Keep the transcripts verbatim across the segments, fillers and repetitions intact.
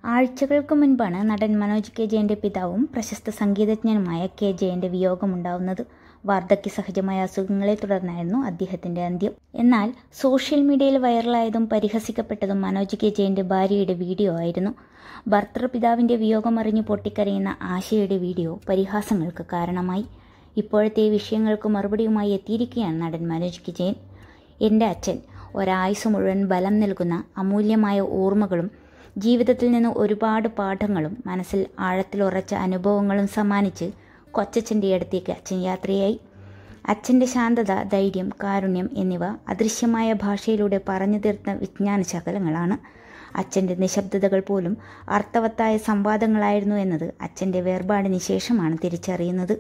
ആഴ്ചകൾക്ക് മുൻപാണ് നടൻ മനോജ് കെ ജയൻ്റെ പിതാവും പ്രശസ്ത സംഗീതജ്ഞനുമായ കെ ജയൻ്റെ വിയോഗമുണ്ടാവുന്നത്. വാർദ്ധക്യ സഹജമായ അസുഖങ്ങളെ തുടർന്നായിരുന്നു അദ്ദേഹത്തിൻ്റെ അന്ത്യം. എന്നാൽ സോഷ്യൽ മീഡിയയിൽ വൈറലായതും പരിഹസിക്കപ്പെട്ടതും മനോജ് കെ ജയൻ്റെ ഭാര്യയുടെ വീഡിയോ ആയിരുന്നു. ഭർത്തൃപിതാവിൻ്റെ വിയോഗമറിഞ്ഞ് പൊട്ടിക്കരയുന്ന ആശയുടെ വീഡിയോ പരിഹാസങ്ങൾക്ക് കാരണമായി. ഇപ്പോഴത്തെ വിഷയങ്ങൾക്ക് മറുപടിയുമായി എത്തിയിരിക്കുകയാണ് നടൻ മനോജ് കെ ജയൻ. എൻ്റെ അച്ഛൻ ഒരായുസ് മുഴുവൻ ബലം നൽകുന്ന അമൂല്യമായ ഓർമ്മകളും ജീവിതത്തിൽ നിന്ന് ഒരുപാട് പാഠങ്ങളും മനസ്സിൽ ആഴത്തിലുറച്ച അനുഭവങ്ങളും സമ്മാനിച്ച് കൊച്ചച്ഛൻ്റെ അടുത്തേക്ക് അച്ഛൻ യാത്രയായി. അച്ഛൻ്റെ ശാന്തത, ധൈര്യം, കാരുണ്യം എന്നിവ അദൃശ്യമായ ഭാഷയിലൂടെ പറഞ്ഞു തീർത്ത വിജ്ഞാന ശകലങ്ങളാണ്. അച്ഛൻ്റെ നിശബ്ദതകൾ പോലും അർത്ഥവത്തായ സംവാദങ്ങളായിരുന്നു എന്നത് അച്ഛൻ്റെ വേർപാടിന് ശേഷമാണ് തിരിച്ചറിയുന്നത്.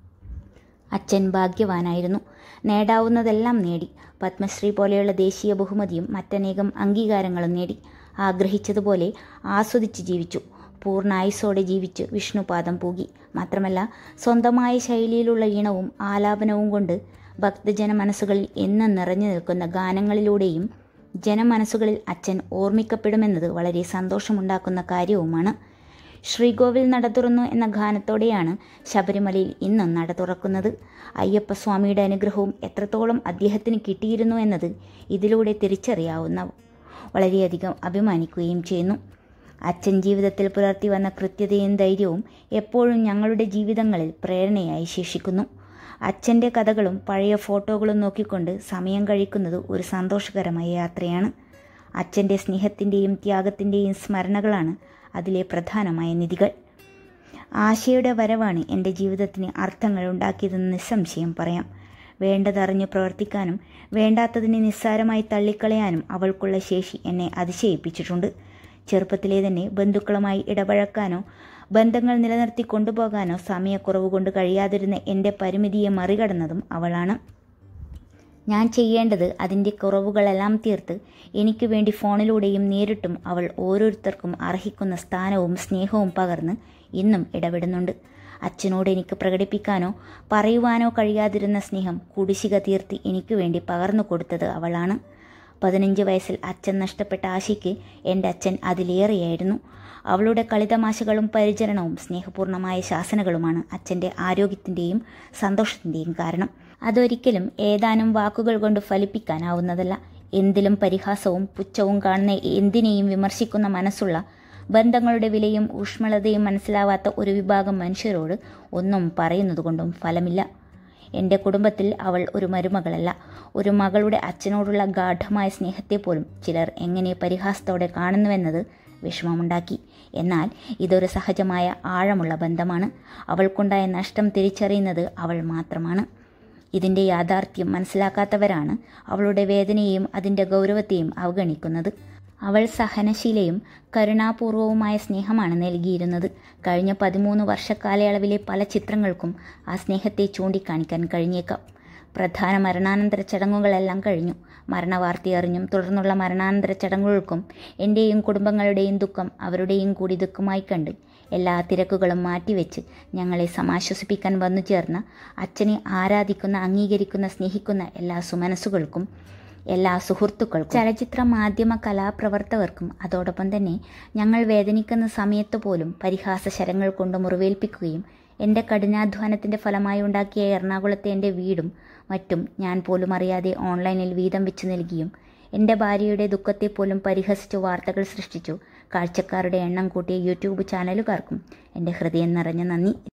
അച്ഛൻ ഭാഗ്യവാനായിരുന്നു. നേടാവുന്നതെല്ലാം നേടി. പത്മശ്രീ പോലെയുള്ള ദേശീയ ബഹുമതിയും മറ്റനേകം അംഗീകാരങ്ങളും നേടി. ആഗ്രഹിച്ചതുപോലെ ആസ്വദിച്ച് ജീവിച്ചു. പൂർണ്ണായുസോടെ ജീവിച്ച് വിഷ്ണുപാദം പൂകി. മാത്രമല്ല, സ്വന്തമായ ശൈലിയിലുള്ള ഈണവും ആലാപനവും കൊണ്ട് ഭക്തജന മനസ്സുകളിൽ എന്നും നിറഞ്ഞു നിൽക്കുന്ന ഗാനങ്ങളിലൂടെയും ജനമനസ്സുകളിൽ അച്ഛൻ ഓർമ്മിക്കപ്പെടുമെന്നത് വളരെ സന്തോഷമുണ്ടാക്കുന്ന കാര്യവുമാണ്. ശ്രീകോവിൽ നട തുറന്നു എന്ന ഗാനത്തോടെയാണ് ശബരിമലയിൽ ഇന്നും നട തുറക്കുന്നത്. അയ്യപ്പസ്വാമിയുടെ അനുഗ്രഹവും എത്രത്തോളം അദ്ദേഹത്തിന് കിട്ടിയിരുന്നു എന്നത് ഇതിലൂടെ തിരിച്ചറിയാവുന്ന വളരെയധികം അഭിമാനിക്കുകയും ചെയ്യുന്നു. അച്ഛൻ ജീവിതത്തിൽ പുലർത്തി വന്ന കൃത്യതയും ധൈര്യവും എപ്പോഴും ഞങ്ങളുടെ ജീവിതങ്ങളിൽ പ്രേരണയായി ശേഷിക്കുന്നു. അച്ഛൻ്റെ കഥകളും പഴയ ഫോട്ടോകളും നോക്കിക്കൊണ്ട് സമയം കഴിക്കുന്നത് ഒരു സന്തോഷകരമായ യാത്രയാണ്. അച്ഛൻ്റെ സ്നേഹത്തിൻ്റെയും ത്യാഗത്തിൻ്റെയും സ്മരണകളാണ് അതിലെ പ്രധാനമായ നിധികൾ. ആശയുടെ വരവാണ് എൻ്റെ ജീവിതത്തിന് അർത്ഥങ്ങൾ ഉണ്ടാക്കിയതെന്ന് നിസ്സംശയം പറയാം. വേണ്ടതറിഞ്ഞു പ്രവർത്തിക്കാനും വേണ്ടാത്തതിനെ നിസ്സാരമായി തള്ളിക്കളയാനും അവൾക്കുള്ള ശേഷി എന്നെ അതിശയിപ്പിച്ചിട്ടുണ്ട്. ചെറുപ്പത്തിലെ തന്നെ ബന്ധുക്കളുമായി ഇടപഴക്കാനോ ബന്ധങ്ങൾ നിലനിർത്തി കൊണ്ടുപോകാനോ സമയക്കുറവ് കൊണ്ട് കഴിയാതിരുന്ന എൻ്റെ പരിമിതിയെ മറികടന്നതും അവളാണ്. ഞാൻ ചെയ്യേണ്ടത് അതിൻ്റെ കുറവുകളെല്ലാം തീർത്ത് എനിക്ക് വേണ്ടി ഫോണിലൂടെയും നേരിട്ടും അവൾ ഓരോരുത്തർക്കും അർഹിക്കുന്ന സ്ഥാനവും സ്നേഹവും പകർന്ന് ഇന്നും ഇടപെടുന്നുണ്ട്. അച്ഛനോട് എനിക്ക് പ്രകടിപ്പിക്കാനോ പറയുവാനോ കഴിയാതിരുന്ന സ്നേഹം കുടിശ്ശിക തീർത്ത് എനിക്ക് വേണ്ടി പകർന്നു കൊടുത്തത് അവളാണ്. പതിനഞ്ച് വയസ്സിൽ അച്ഛൻ നഷ്ടപ്പെട്ട ആശയ്ക്ക് എൻ്റെ അച്ഛൻ അതിലേറെയായിരുന്നു. അവളുടെ കളിതമാശകളും പരിചരണവും സ്നേഹപൂർണമായ ശാസനകളുമാണ് അച്ഛൻ്റെ ആരോഗ്യത്തിൻ്റെയും സന്തോഷത്തിൻ്റെയും കാരണം. അതൊരിക്കലും ഏതാനും വാക്കുകൾ കൊണ്ട് ഫലിപ്പിക്കാനാവുന്നതല്ല. എന്തിലും പരിഹാസവും പുച്ഛവും കാണുന്ന എന്തിനേയും വിമർശിക്കുന്ന മനസ്സുള്ള, ബന്ധങ്ങളുടെ വിലയും ഊഷ്മളതയും മനസ്സിലാവാത്ത ഒരു വിഭാഗം മനുഷ്യരോട് ഒന്നും പറയുന്നതുകൊണ്ടും ഫലമില്ല. എൻ്റെ കുടുംബത്തിൽ അവൾ ഒരു മരുമകളല്ല. ഒരു മകളുടെ അച്ഛനോടുള്ള ഗാഢമായ സ്നേഹത്തെ പോലും ചിലർ എങ്ങനെ പരിഹാസത്തോടെ കാണുന്നുവെന്നത് വിഷമമുണ്ടാക്കി. എന്നാൽ ഇതൊരു സഹജമായ ആഴമുള്ള ബന്ധമാണ്. അവൾക്കുണ്ടായ നഷ്ടം തിരിച്ചറിയുന്നത് അവൾ മാത്രമാണ്. ഇതിൻ്റെ യാഥാർത്ഥ്യം മനസ്സിലാക്കാത്തവരാണ് അവളുടെ വേദനയെയും അതിൻ്റെ ഗൗരവത്തെയും അവഗണിക്കുന്നത്. അവൾ സഹനശീലയും കരുണാപൂർവവുമായ സ്നേഹമാണ് നൽകിയിരുന്നത്. കഴിഞ്ഞ പതിമൂന്ന് വർഷക്കാലയളവിലെ പല ചിത്രങ്ങൾക്കും ആ സ്നേഹത്തെ ചൂണ്ടിക്കാണിക്കാൻ കഴിഞ്ഞേക്കാം. പ്രധാന മരണാനന്തര ചടങ്ങുകളെല്ലാം കഴിഞ്ഞു. മരണവാർത്തയറിഞ്ഞും തുടർന്നുള്ള മരണാനന്തര ചടങ്ങുകൾക്കും എൻ്റെയും കുടുംബങ്ങളുടെയും ദുഃഖം അവരുടെയും കൂടി ദുഃഖമായി കണ്ട് എല്ലാ തിരക്കുകളും മാറ്റിവെച്ച് ഞങ്ങളെ സമാശ്വസിപ്പിക്കാൻ വന്നു ചേർന്ന, അച്ഛനെ ആരാധിക്കുന്ന, അംഗീകരിക്കുന്ന, സ്നേഹിക്കുന്ന എല്ലാ സുമനസ്സുകൾക്കും, എല്ലാ സുഹൃത്തുക്കൾക്കും, ചലച്ചിത്ര മാധ്യമ കലാപ്രവർത്തകർക്കും, അതോടൊപ്പം തന്നെ ഞങ്ങൾ വേദനിക്കുന്ന സമയത്ത് പോലും പരിഹാസ ശരങ്ങൾ കൊണ്ട് മുറിവേൽപ്പിക്കുകയും എൻ്റെ കഠിനാധ്വാനത്തിൻ്റെ ഫലമായി ഉണ്ടാക്കിയ എറണാകുളത്തെ എൻ്റെ വീടും മറ്റും ഞാൻ പോലും അറിയാതെ ഓൺലൈനിൽ വീതം വെച്ച് നൽകിയും എൻ്റെ ഭാര്യയുടെ ദുഃഖത്തെ പോലും പരിഹസിച്ചു വാർത്തകൾ സൃഷ്ടിച്ചു കാഴ്ചക്കാരുടെ എണ്ണം കൂട്ടിയ യൂട്യൂബ് ചാനലുകാർക്കും എൻ്റെ ഹൃദയം നിറഞ്ഞ നന്ദി.